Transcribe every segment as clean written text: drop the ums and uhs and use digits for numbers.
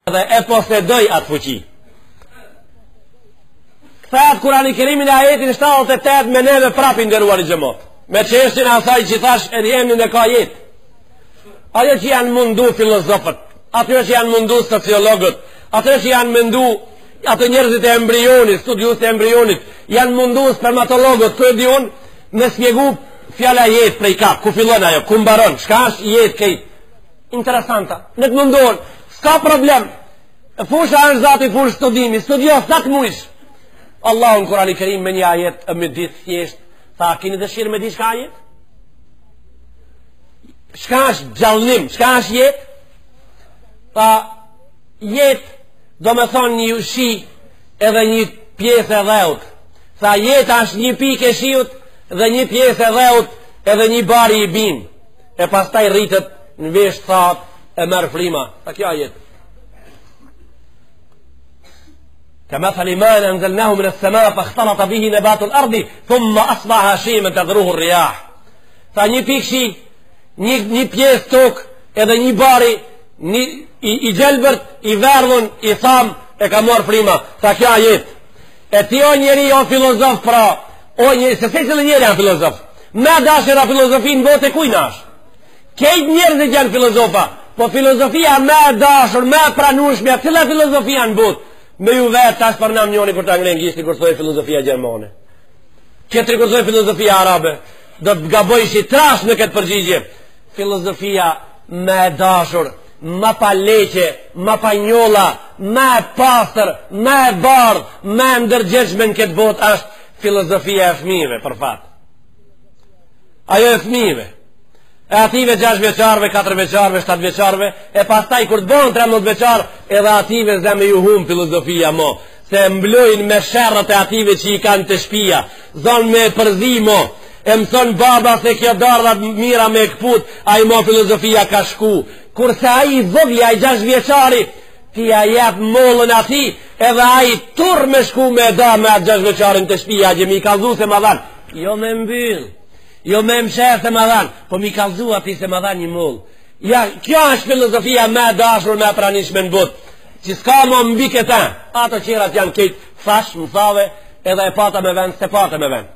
dhe e posedoj atë fuqi. Këthet Kurani Kerimin e ajetin 78 me neve prapin nderuar i xhamat. Me çështjen e asaj që thash edhe emrin e ka jetë. Ajo që janë mundu filozofët, ato që janë mundu sociologët, ato që janë mundu ato njerëzit e embrionit, studiusit e embrionit, janë mundu spermatologët, kërë di unë, me spjegu fjala jetë prej ka, ku fillon ajo, ku mbaron, shka është jetë kejt. Interesanta, në të mundohen, s'ka problem, fusha është zati fush studimi, studios, sa të mujsh. Allahun Kurani Kerim me një ajet e me ditë thjesht, tha, kini dëshirë me di shka jetë? Shka është gjallënim, shka është jetë? Tha, jetë, do me thonë një ushi edhe një pjesë e dheut. Tha, jetë është një pikë e shiut dhe një pjesë e dheut edhe një bari i bin. E pastaj rritët në vesh that e merë frima. Tha, kja jetë. كمثل ماء أنزلناه من السماء فاختلط به نبات الأرض ثم أصبح هشيما تذروه الرياح. Tha, një pikë shi, një pjesë tokë edhe një bari i gjelbërt, i verdhun, i tham, e ka marë frima. Tha, kja jetë. E ti o njeri o filozof, pra o njeri, se se cilë njeri a filozof, me dashër a filozofi në bote kujna është. Kejt njerëzit janë filozofa, po filozofia me dashër, me pranushmja, cila filozofia në botë. Me ju vetë tash për nam njoni kur të angren gjishti kur thoi filozofia gjermane. Ketëri kur thoi filozofia arabe, do të gabojshi trash në këtë përgjigje. Filozofia me dashur, ma pa leqe, ma pa njolla, ma pastër, ma bardh, ma ndërgjegjshme në këtë botë është filozofia e fëmijëve, për fat. Ajo e fëmijëve. E ative 6 vjeqarve, 4 vjeqarve, 7 vjeqarve, e pastaj kur të bon 13 vjeqar, edhe ative zeme ju hum filozofia mo, se mblojnë me sherrët e ative që i kanë të shpia, zonë me përzi mo, e mëson baba se kjo dardhat mira me këput, a i mo filozofia ka shku, kurse a i vogli, a i 6 vjeqari, ti a jep mollën ati, edhe a i tur me shku me da me atë 6 vjeqarin të shpia, gjë mi kalzu se ma dhanë, jo me mbyll. Jo me msherë se më dhanë, po mi kalzu ati se më dhanë një mullë. Ja, kjo është filozofia me dashur, me pranishme në botë, që s'ka më mbi këta. Ato qerat janë këtë thash, më thave, edhe e pata me vend, se pata me vend.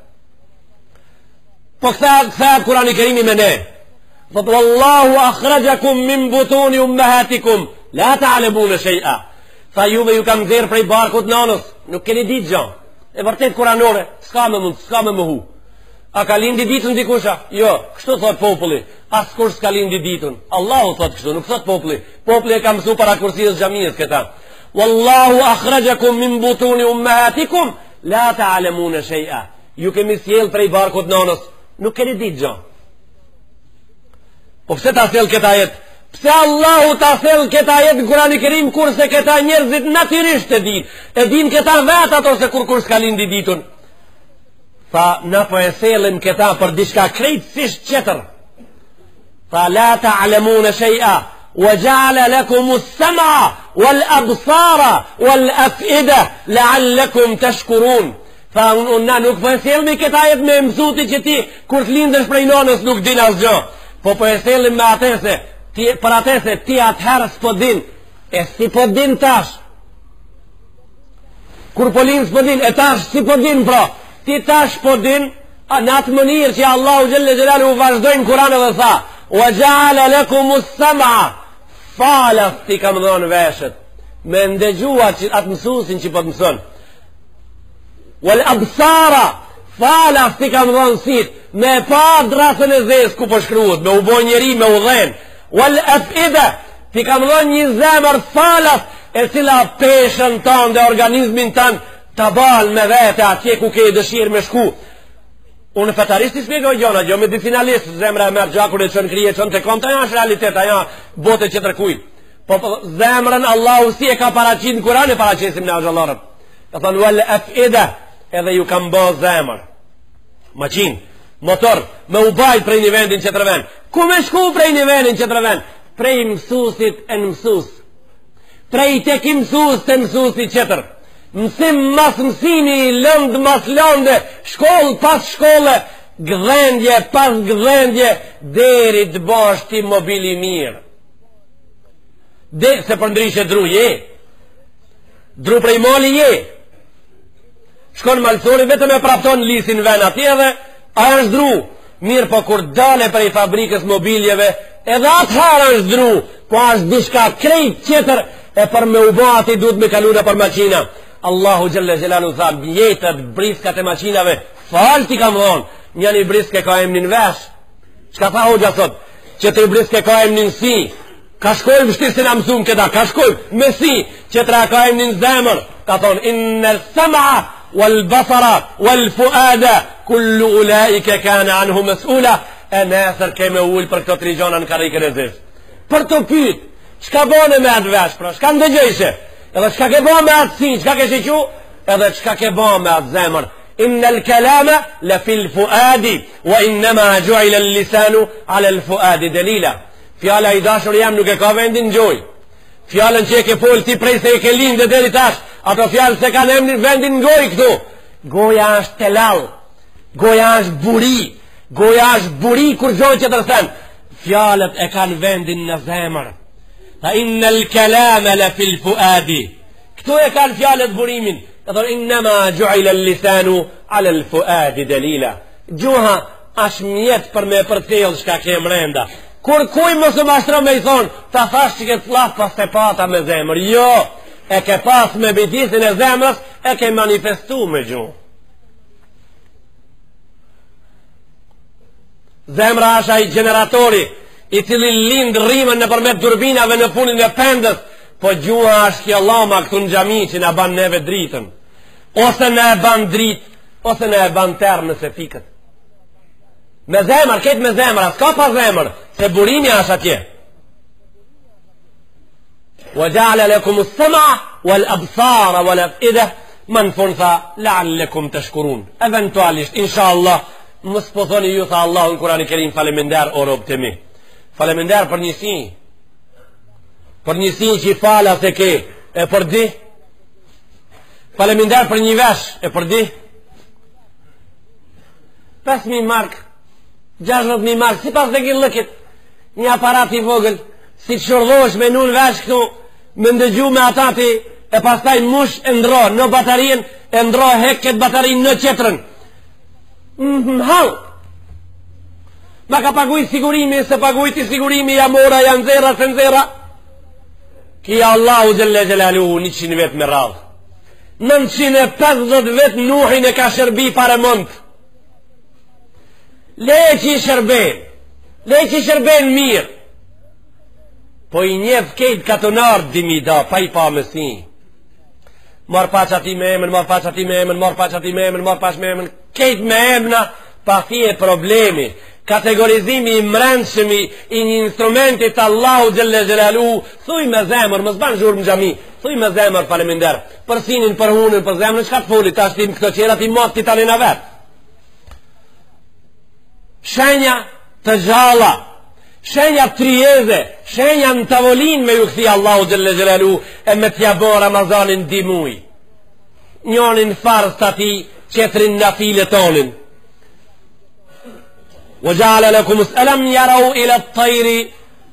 Po këtha Kurani Kerimi me ne. Thotë, Wallahu akhrajakum min butuni ummahatikum, la ta'lamuna shay'a. Tha, juve ju kam dherë prej barkut nanës, nuk keni ditë gjanë. E vërtet kuranore, s'ka me mund, s'ka me më hu. A ka lindi ditën dikusha? Jo, kështu thot populli. As kur s'ka lindi ditën. Allahu thot kështu, nuk thot populli. Populli e ka mësu para kursijës gjamiës këta. Wallahu akhrajakum min butuni ummahatikum la ta'lamuna shay'a. Ju kemi sjell prej barkut nanës, nuk keni ditë gjë. Po pse ta sjell këta jetë? Pse Allahu ta sjell këta jetë në Kurani Kerim kurse këta njerëzit natyrisht e din. E din këta vetë ato se kur s'ka lindi ditën. Tha, na po e sellim këta për diçka krejtësisht qëtër. Tha, la ta'lamuna shay'a, wa ja'ala lakum as-sam'a wal absara wal af'ida la'allakum tashkurun. Tha, na nuk po e sellim këta jetë me mësuti që ti kur të lindësh prej nonës nuk din asgjë. Po e sellim me atese, për atese ti atëherë s'po din, e si po din tash. Kur po lind s'po din, e tash si po din pra. Ti tash po din, në atë mënirë që Allahu Gjelle Gjelalu vazhdojnë Kur'an dhe tha, wa ja'ala lakumus sam'a, falas ti kam dhonë veshët, me ndëgjua që atë mësusin që po të mëson. Wal absara, falas ti kam dhonë sit, me pa drasën e zes ku po shkruhet, me u bo njeri, me u dhen. Wal af'ida, ti kam dhonë një zemër falas, e cila peshën tanë dhe organizmin tanë, të balë me vete atje ku ke dëshirë me shku. Unë fataristi spjegoj gjona, jo medicinalist, zemra e merë gjakur e qënë krije, qënë të kom, të janë realitet, aja bote që tërkuj. Po zemrën Allahu si e ka paraqit në Kur'an e paraqisim në agjallarët. Ka thonë, wal af'ida, edhe ju kam bo zemrë. Maqin, motor, me u bajt prej një vendin që të rëven. Ku me shku prej një vendin që të rëven? Prej mësusit e në mësus. Prej tek i mësus të mësusit qëtër. Mësim mas mësimi, lëndë mas lëndë, shkollë pas shkollë, gdhendje pas gdhendje, deri të bosh ti mobili mirë. Se për ndryshe dru je. Dru prej moli je. Shkon malsori vetëm e prapton lisin ven atje dhe aja është dru. Mirë po kur dale prej fabrikës mobiljeve, edhe atëherë është dru, po është dishka krejt qëtër e për me ubati duhet me kalune për maqina. Allahu Gjelle Gjelalu tha, bjetët briskat e maqinave, falti kam thonë, njëni briske ka emnin vesh. Qka tha hoxha sot? Që të briske ka emnin si. Ka shkojmë shtirë se në mësum këta, ka shkojmë me si, që të ka emnin zemër. Ka thonë, innel sama wal basara wal fuada kullu ulaike kane anhu mesula. E nesër keme ullë për këto trigjona në karikën e zisht. Për të pyt, qka bone me atë vesh, pra, qka ndëgjëshe, edhe qka ke bo me atë si, qka ke shiqu, edhe qka ke bo me atë zemër. Innel kalama la fil fuadi, wa innema gjuajle lisanu ale l fuadi delila. Fjala i dashur jam nuk e ka vendin gjoj. Fjallën që e ke folë ti prej se e ke linë dhe deri tash, ato fjallë se ka në emnin vendin gjoj këtu. Goja është telal, goja është buri, goja është buri kur gjoj që tërsen. Fjallët e kanë vendin në zemër. Tha innel kalama la fil fuadi. Këtu e kanë fjallët burimin. Ka thonë innema gjuajle lisanu ale l fuadi delila. Gjuha është mjetë për me përtejlë shka ke mrenda. Kur kuj mësë mashtro me i thonë, ta thash që ke flasë pas të pata me zemër. Jo, e ke pas me bidisin e zemrës, e ke manifestu me gjuhë. Zemra është ai generatori i cili lind rrimën në përmet turbinave në punin e pendës, po gjuha është kjo lama këtu në gjami që në ban neve dritën. Ose në e ban dritë, ose në e ban terë nëse fikët. Me zemër, ketë me zemër, s'ka pa zemër, se burimi është atje. Wa ja'ala lakum as-sam'a wal absara wal af'ida man funsa la'allakum tashkurun. Eventualisht, inshallah, mos po thoni ju tha Allahu në Kur'anin e Kerim faleminder o rob të mi. Faleminder për njësi. Për njësi që i fala se ke e për di. Faleminder për një vesh e për di. 5.000 mark 60.000 mark, si pas dhe gillëkit, një aparat i vogël, si të shërdosh me nun vesh këtu, me ndëgju me atati, e pastaj mush e ndro, në batarien, e ndro heket batarin në qetrën. Hal! Ma ka pagujt sigurimi, se pagujt i sigurimi, ja mora, ja nxera, se nxera. Kia Allahu Gjelle Gjelaluhu 100 vet me radhë. 950 vet Nuhin e ka shërbi pare mund. Le që i shërben mirë, po i njef kejt katonard dimi da, pa i pa mësi. Marë paç ati me emën, marë paç ati me emën, marë paç ati me emën, marë paç me emën, kejt me emëna, pa thije problemi. Kategorizimi i mrendshmi i një instrumentit Allahu Gjelle Gjelaluhu, thuj me zemër, më zban zhurë më gjami, thuj me zemër faleminder, për sinin, për hunën, për zemër, qka të foli, ta shtim këto qera ti mos ti tani në vetë. Shenja të gjalla, shenja trijeze, shenja në tavolin me ju këthi Allahu Gjelle Gjelaluhu e me t'ja bo Ramazanin di muj. Njonin farz të ati, qetrin në file tonin. وجعل لكم ألم يروا إلى الطير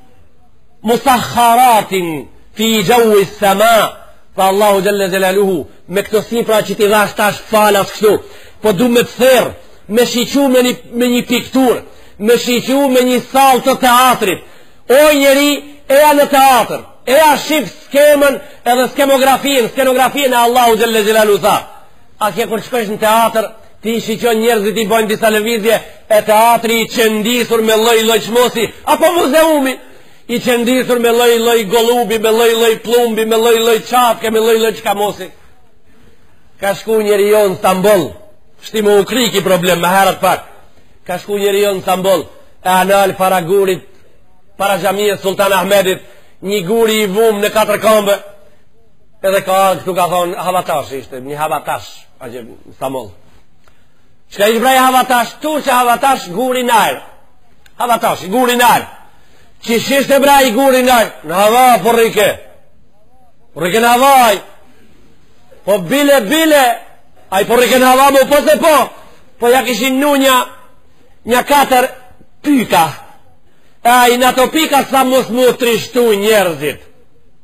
مسخرات في جو السماء فالله جل جلاله مكتوسين pra që ti dhash tash falas kështu po du me të therë me shiqu me një piktur me shiqu me një sallë të teatrit o njeri eja në teatr eja shif skemën edhe skenografien e Allahu Jelle Jelalu tha atje kur shkosh në teatr ti shiqon njerëzit i bojnë disa lëvizje e teatri i qëndisur me loj qmosi apo muzeumi i qëndisur me loj golubi me loj plumbi me loj qapke me loj qkamosi ka shku njeri jo në Stambol shti më u kriki problem me herët pak ka shku njeri jo në Stambol e anal para gurit para gjamiës Sultan Ahmedit një guri i vum në 4 kombe edhe ka këtu ka thonë havatash ishte një havatash në Stambol Shka ishë brej havatash, tu që havatash guri nërë. Havatash, guri nërë. Që shishte brej guri nërë. Në hava, po rike. Rike në havaj. Po bile. Aj po rike në hava, mo po se po. Po ja kishin nu një 4 pyka. Aj në ato pika sa mos mu trishtu njerëzit.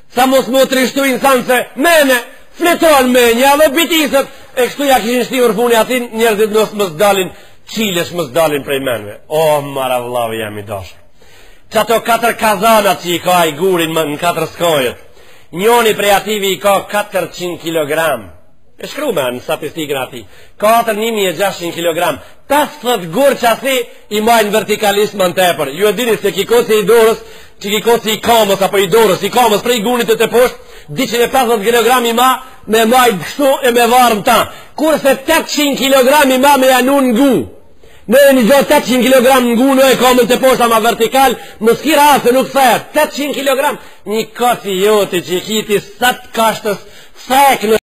sa mos më trishtu insan se mene, fleton menja dhe bitisët, e kështu ja kishin shtimur funi atin, njerëzit nësë mës dalin, qilesh mës dalin prej menve. O, maravllavi jam i dashur. Që ato 4 kazanat që i ka i gurin në 4 skojet, njoni prej ative i ka 400 kilogram. E shkru me në statistikën ati 4.600 kg 50 gurë që asi i majnë vertikalisht më në tepër. Ju e dini se kikosi i dorës, që kikosi i kamës apo i dorës, i kamës prej gunit e të poshtë 250 kg i ma me majnë kështu e me varmë ta, kurse 800 kg i ma me janun në gu. Në një gjo 800 kg në gu në e kamën të poshtë ama vertikal, më s'kira asë nuk thejët 800 kg një kati joti që i kiti 7 kashtës thek në